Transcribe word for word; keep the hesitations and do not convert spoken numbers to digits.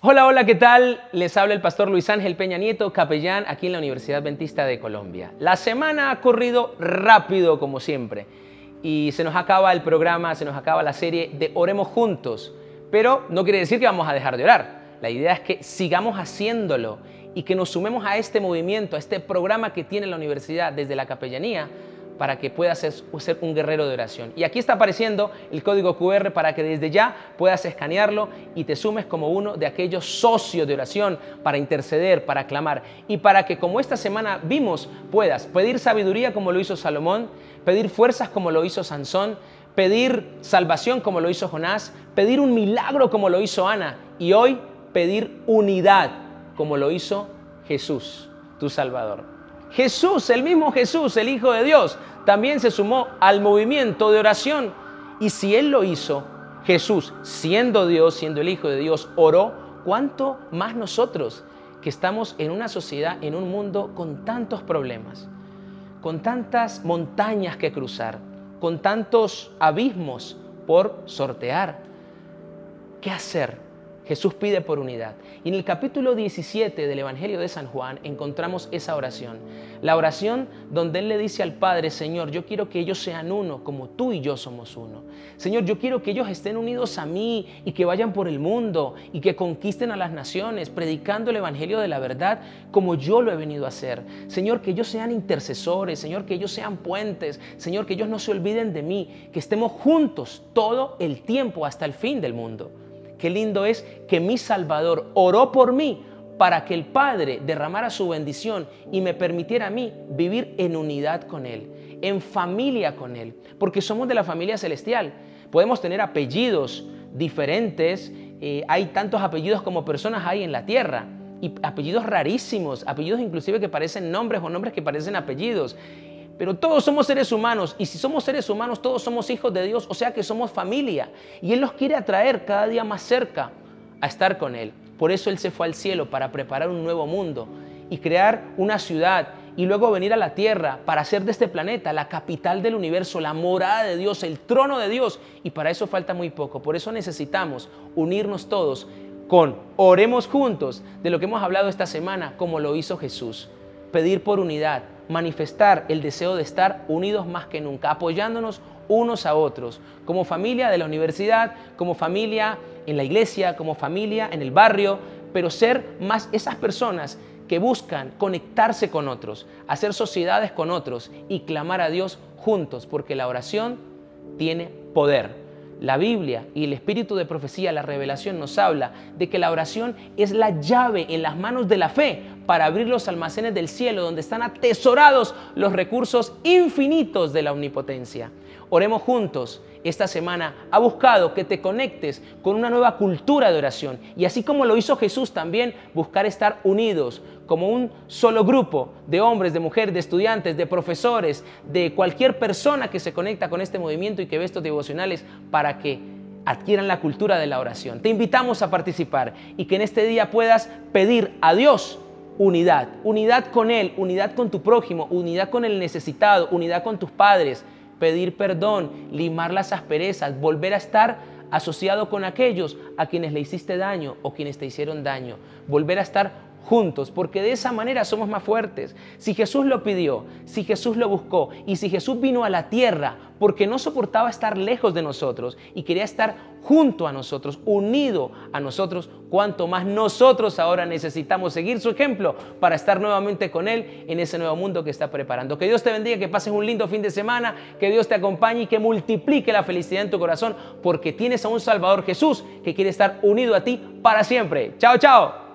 Hola, hola, ¿qué tal? Les habla el pastor Luis Ángel Peña Nieto, capellán aquí en la Universidad Adventista de Colombia. La semana ha corrido rápido como siempre y se nos acaba el programa, se nos acaba la serie de Oremos Juntos, pero no quiere decir que vamos a dejar de orar. La idea es que sigamos haciéndolo y que nos sumemos a este movimiento, a este programa que tiene la universidad desde la capellanía, para que puedas ser, ser un guerrero de oración. Y aquí está apareciendo el código cu erre para que desde ya puedas escanearlo y te sumes como uno de aquellos socios de oración para interceder, para clamar y para que, como esta semana vimos, puedas pedir sabiduría como lo hizo Salomón, pedir fuerzas como lo hizo Sansón, pedir salvación como lo hizo Jonás, pedir un milagro como lo hizo Ana y hoy pedir unidad como lo hizo Jesús, tu Salvador. Jesús, el mismo Jesús, el Hijo de Dios, también se sumó al movimiento de oración. Y si Él lo hizo, Jesús, siendo Dios, siendo el Hijo de Dios, oró, ¿cuánto más nosotros que estamos en una sociedad, en un mundo con tantos problemas, con tantas montañas que cruzar, con tantos abismos por sortear? ¿Qué hacer? Jesús pide por unidad. Y en el capítulo diecisiete del Evangelio de San Juan encontramos esa oración. La oración donde Él le dice al Padre: Señor, yo quiero que ellos sean uno como tú y yo somos uno. Señor, yo quiero que ellos estén unidos a mí y que vayan por el mundo y que conquisten a las naciones predicando el Evangelio de la verdad como yo lo he venido a hacer. Señor, que ellos sean intercesores. Señor, que ellos sean puentes. Señor, que ellos no se olviden de mí. Que estemos juntos todo el tiempo hasta el fin del mundo. Qué lindo es que mi Salvador oró por mí para que el Padre derramara su bendición y me permitiera a mí vivir en unidad con Él, en familia con Él, porque somos de la familia celestial. Podemos tener apellidos diferentes, eh, hay tantos apellidos como personas hay en la tierra, y apellidos rarísimos, apellidos inclusive que parecen nombres o nombres que parecen apellidos. Pero todos somos seres humanos y si somos seres humanos todos somos hijos de Dios, o sea que somos familia y Él nos quiere atraer cada día más cerca a estar con Él. Por eso Él se fue al cielo para preparar un nuevo mundo y crear una ciudad y luego venir a la tierra para hacer de este planeta la capital del universo, la morada de Dios, el trono de Dios, y para eso falta muy poco. Por eso necesitamos unirnos todos con Oremos Juntos, de lo que hemos hablado esta semana, como lo hizo Jesús. Pedir por unidad, manifestar el deseo de estar unidos más que nunca, apoyándonos unos a otros, como familia de la universidad, como familia en la iglesia, como familia en el barrio, pero ser más esas personas que buscan conectarse con otros, hacer sociedades con otros y clamar a Dios juntos, porque la oración tiene poder. La Biblia y el espíritu de profecía, la revelación, nos habla de que la oración es la llave en las manos de la fe para abrir los almacenes del cielo donde están atesorados los recursos infinitos de la omnipotencia. Oremos juntos. Esta semana ha buscado que te conectes con una nueva cultura de oración y así como lo hizo Jesús también buscar estar unidos como un solo grupo de hombres, de mujeres, de estudiantes, de profesores, de cualquier persona que se conecta con este movimiento y que ve estos devocionales para que adquieran la cultura de la oración. Te invitamos a participar y que en este día puedas pedir a Dios unidad, unidad con Él, unidad con tu prójimo, unidad con el necesitado, unidad con tus padres, pedir perdón, limar las asperezas, volver a estar asociado con aquellos a quienes le hiciste daño o quienes te hicieron daño, volver a estar juntos, porque de esa manera somos más fuertes. Si Jesús lo pidió, si Jesús lo buscó y si Jesús vino a la tierra porque no soportaba estar lejos de nosotros y quería estar junto a nosotros, unido a nosotros, cuanto más nosotros ahora necesitamos seguir su ejemplo para estar nuevamente con Él en ese nuevo mundo que está preparando. Que Dios te bendiga, que pases un lindo fin de semana, que Dios te acompañe y que multiplique la felicidad en tu corazón porque tienes a un Salvador, Jesús, que quiere estar unido a ti para siempre. Chao, chao.